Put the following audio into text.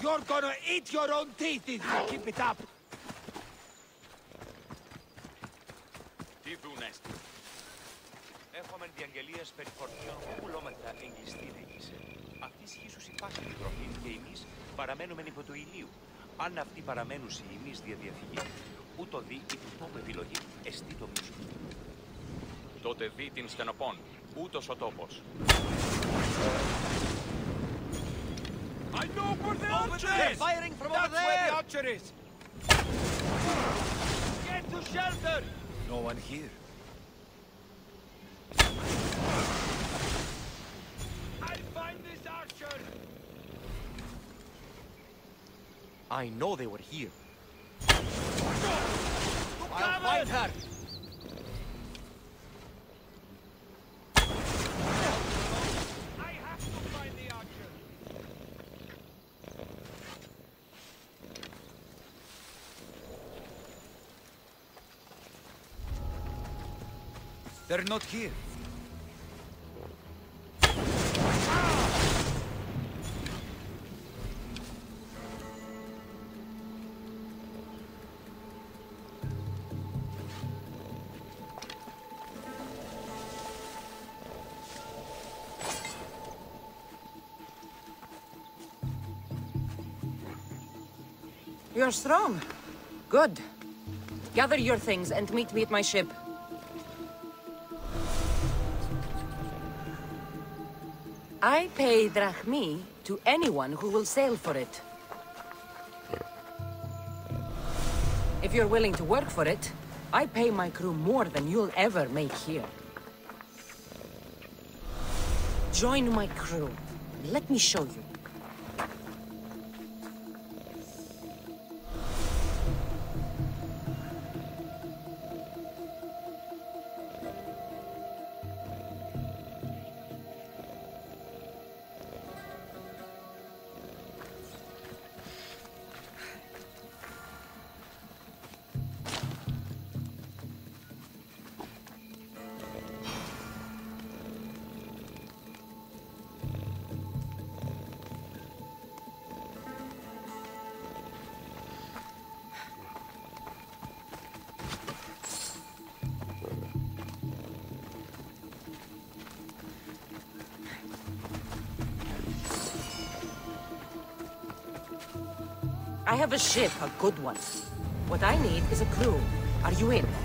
You're gonna eat your own teeth if you keep it up! Τι δούνεστη. Έχουμε διαγγελίες περί φορτίων που πουλώμεθα εγκλειστή διοίκηση. Αυτής γήσους υπάρχει η τροφή και εμείς παραμένουμε υπό του ηλίου. Αν αυτοί παραμένουν σε εμείς διαδιαφυγή, ούτω δει η τόπο επιλογή εστί το μίσο. Τότε δει την στενοπών, ούτως ο τόπος. I know where the archer is! They're firing from over That's where there! the archer is! Get to shelter! No one here. I'll find this archer! I know they were here. I'll Cover! find her! I have to find the archer! They're not here. You're strong. Good. Gather your things and meet me at my ship. I pay drachmi to anyone who will sail for it. If you're willing to work for it, I pay my crew more than you'll ever make here. Join my crew. Let me show you. I have a ship, a good one. What I need is a crew. Are you in?